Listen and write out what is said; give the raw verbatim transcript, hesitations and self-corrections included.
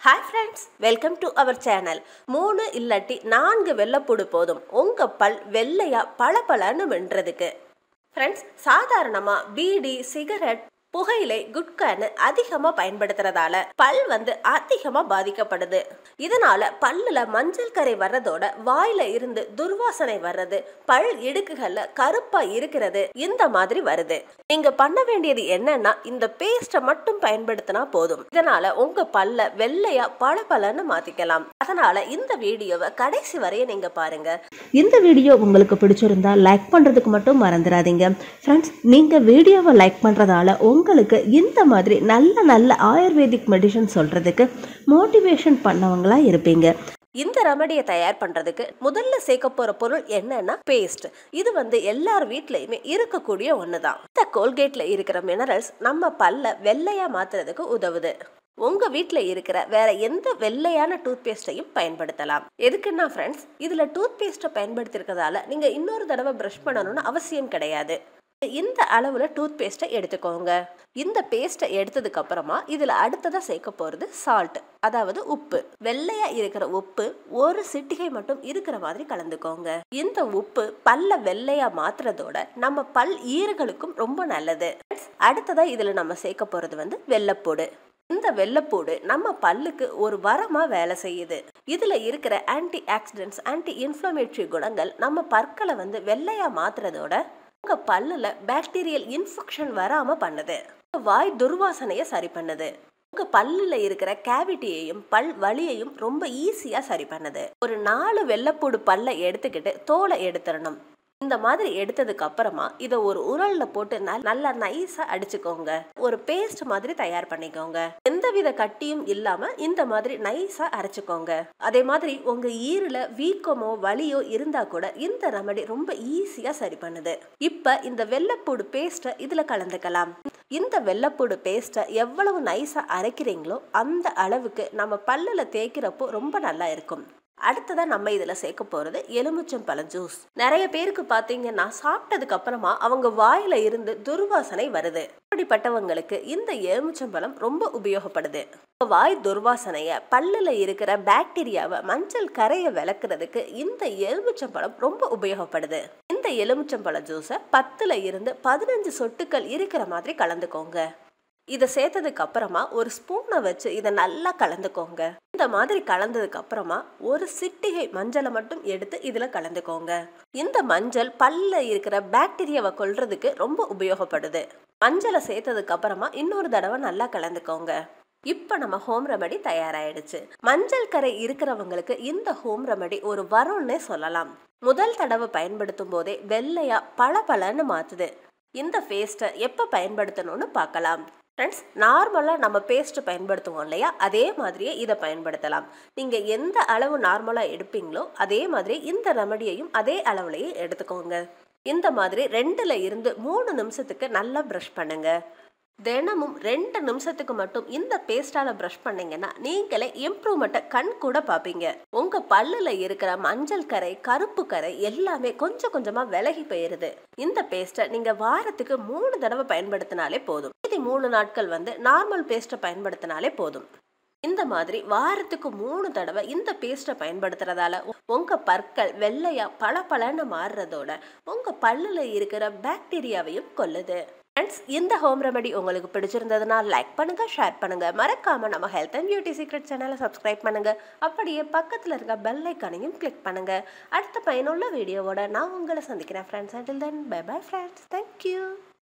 Hi friends, welcome to our channel. மூணு இல்லாட்டி நான்கு வெள்ளப்பூடு போதும் உங்க பல் வெள்ளையா பளபளன்னு வென்றதுக்கு. Friends, சாதாரணமா பீடி, சிகரெட், புகையிலை, குட்கான்னு அதிகமா பயன்படுத்துறதால பல் வந்து அதிகமா பாதிக்கப்படுது. இதனால பல்லுல மஞ்சள் கரை வர்றதோட வாயில இருந்து துர்வாசனை வர்றது, பல் இடுக்குகள்ல கருப்பா இருக்கிறது, இந்த மாதிரி வருது. நீங்க பண்ண வேண்டியது என்னன்னா இந்த பேஸ்ட மட்டும் பயன்படுத்தினா போதும். இதனால உங்க பல்ல வெள்ளையா பளபளன்னு மாத்திக்கலாம். அதனால இந்த வீடியோவை கடைசி வரைய நீங்க பாருங்க. இந்த வீடியோ உங்களுக்கு பிடிச்சிருந்தா லைக் பண்றதுக்கு மட்டும் மறந்துடாதீங்க. ஃப்ரெண்ட்ஸ், நீங்க வீடியோவை லைக் பண்றதால உங்களுக்கு இந்த மாதிரி நல்ல நல்ல ஆயுர்வேதிக் மெடிசன் சொல்றதுக்கு மோட்டிவேஷன் பண்ணவங்களா இருப்பீங்க. இந்த ரெமடியை தயார் பண்றதுக்கு முதல்ல சேர்க்க போற பொருள் என்னன்னா பேஸ்ட். இது வந்து எல்லார் வீட்லயுமே இருக்கக்கூடிய ஒண்ணுதான். இந்த கோல்கேட்ல இருக்கிற மினரல்ஸ் நம்ம பல்ல வெள்ளையா மாத்துறதுக்கு உதவுது. உங்க வீட்ல இருக்கிற வேற எந்த வெள்ளையான டூத் பேஸ்டையும் பயன்படுத்தலாம். எதுக்குன்னா ஃப்ரெண்ட்ஸ், இதுல டூத் பேஸ்ட்டை பயன்படுத்திருக்கிறதால நீங்க இன்னொரு தடவை பிரஷ் பண்ணணும்னு அவசியம் கிடையாது. இந்த அளவுல டூத் பேஸ்ட்டை எடுத்துக்கோங்க. இந்த பேஸ்ட்டை எடுத்ததுக்கு அப்புறமா இதுல அடுத்ததா சேர்க்க போறது சால்ட், அதாவது உப்பு. வெள்ளையா இருக்கிற உப்பு ஒரு சிட்டிகை மட்டும் இருக்கிற மாதிரி கலந்துக்கோங்க. இந்த உப்பு பல்ல வெள்ளையா மாத்துறதோட நம்ம பல் ஈறுகளுக்கும் ரொம்ப நல்லது. அடுத்ததா இதுல நம்ம சேர்க்க போறது வந்து வெள்ளைப்பூடு. இந்த வெள்ளைப்பூடு நம்ம பல்லுக்கு ஒரு வரமா வேலை செய்யுது. இதுல இருக்கிற ஆன்டி ஆக்சிடென்ட்ஸ், ஆன்டி இன்ஃப்ளமேட்டரி குணங்கள் நம்ம பற்களை வந்து வெள்ளையா மாத்துறதோட உங்க பல்லுல பாக்டீரியல் இன்ஃபெக்ஷன் வராம பண்ணுது. வாய் துர்வாசனைய சரி பண்ணுது. உங்க பல்லுல இருக்கிற கேவிட்டியையும் பல் வலியையும் ரொம்ப ஈஸியா சரி பண்ணுது. ஒரு நாலு வெள்ளைப்பூடு பல்ல எடுத்துக்கிட்டு தோலை எடுத்துடணும். இந்த மாதிரி எடுத்ததுக்கு அப்புறமா இதை ஒரு உரல்ல போட்டு நல்லா நைஸா அடிச்சுக்கோங்க. ஒரு பேஸ்ட் மாதிரி தயார் பண்ணிக்கோங்க. எந்தவித கட்டியும் இல்லாம இந்த மாதிரி நைஸா அரைச்சுக்கோங்க. அதே மாதிரி உங்க ஈரல வீக்கமோ வலியோ இருந்தா கூட இந்த ரெமடி ரொம்ப ஈஸியா சரி பண்ணுது. இப்ப இந்த வெள்ளைப்பூடு பேஸ்ட இதுல கலந்துக்கலாம். இந்த வெள்ளைப்பூடு பேஸ்ட எவ்வளவு நைஸா அரைக்கிறீங்களோ அந்த அளவுக்கு நம்ம பல்லுல தேய்க்கிறப்போ ரொம்ப நல்லா இருக்கும். அடுத்ததா நம்ம இதுல சேர்க்க போறது எலுமிச்சம்பழம் ஜூஸ். நிறைய பேருக்கு பாத்தீங்கன்னா சாப்பிட்டதுக்கு அப்புறமா அவங்க வாயில இருந்து துர்வாசனை வருது. அப்படிப்பட்டவங்களுக்கு இந்த எலுமிச்சம்பழம் ரொம்ப உபயோகப்படுது. வாய் துர்வாசனைய, பல்லுல இருக்கிற பாக்டீரியாவை, மஞ்சள் கரையை விளக்குறதுக்கு இந்த எலுமிச்சம்பழம் ரொம்ப உபயோகப்படுது. இந்த எலுமிச்சம்பழ ஜூஸை பத்துல இருந்து பதினஞ்சு சொட்டுக்கள் இருக்கிற மாதிரி கலந்துக்கோங்க. இதை சேர்த்ததுக்கு அப்புறமா ஒரு ஸ்பூனை வச்சு இதை நல்லா கலந்துக்கோங்க. இந்த மாதிரி கலந்ததுக்கு அப்புறமா ஒரு சிட்டிகை மஞ்சளை மட்டும் எடுத்து இதுல கலந்துக்கோங்க. இந்த மஞ்சள் பல்ல இருக்கிற பாக்டீரியாவை கொல்றதுக்கு ரொம்ப உபயோகப்படுது. மஞ்சளை சேர்த்ததுக்கு அப்புறமா இன்னொரு தடவை நல்லா கலந்துக்கோங்க. இப்ப நம்ம ஹோம் ரெமடி தயாராயிடுச்சு. மஞ்சள் கரை இருக்கிறவங்களுக்கு இந்த ஹோம் ரெமடி ஒரு வரம்னே சொல்லலாம். முதல் தடவை பயன்படுத்தும் போதே வெள்ளையா பளபளன்னு மாத்துது. இந்த பேஸ்ட்டை எப்ப பயன்படுத்தணும்னு பார்க்கலாம். ஃப்ரெண்ட்ஸ், நார்மலாக நம்ம பேஸ்ட் பயன்படுத்துவோம் இல்லையா, அதே மாதிரியே இதை பயன்படுத்தலாம். நீங்கள் எந்த அளவு நார்மலாக எடுப்பீங்களோ அதே மாதிரி இந்த ரெமடியையும் அதே அளவுலையே எடுத்துக்கோங்க. இந்த மாதிரி ரெண்டுல இருந்து மூணு நிமிஷத்துக்கு நல்லா ப்ரஷ் பண்ணுங்க. தினமும் ரெண்டு நிமிஷத்துக்கு மட்டும் இந்த பேஸ்டால ப்ரஷ் பண்ணீங்கன்னா நீங்களே இம்ப்ரூவ்மெண்ட்டை கண் கூட பார்ப்பீங்க. உங்க பல்லுல இருக்கிற மஞ்சள் கரை, கருப்பு கரை எல்லாமே கொஞ்சம் கொஞ்சமா விலகி போயிருது. இந்த பேஸ்ட்டை நீங்க வாரத்துக்கு மூணு தடவை பயன்படுத்தினாலே போதும். மீதி மூணு நாட்கள் வந்து நார்மல் பேஸ்ட்டை பயன்படுத்தினாலே போதும். இந்த மாதிரி வாரத்துக்கு மூணு தடவை இந்த பேஸ்ட்டை பயன்படுத்துறதால உங்க பற்கள் வெள்ளையா பளபளன்னு மாறுறதோட உங்க பல்லுல இருக்கிற பாக்டீரியாவையும் கொல்லுது. ஃப்ரெண்ட்ஸ், இந்த ஹோம் ரெமடி உங்களுக்கு பிடிச்சிருந்ததுன்னா லைக் பண்ணுங்க, ஷேர் பண்ணுங்க. மறக்காம நம்ம ஹெல்த் அண்ட் பியூட்டி சீக்ரெட் சேனலை சப்ஸ்கிரைப் பண்ணுங்க. அப்படியே பக்கத்துல இருக்க பெல் ஐக்கானையும் கிளிக் பண்ணுங்க. அடுத்த பயனுள்ள வீடியோவோட நான் உங்களை சந்திக்கிறேன் friends. until then, bye bye friends. Thank you.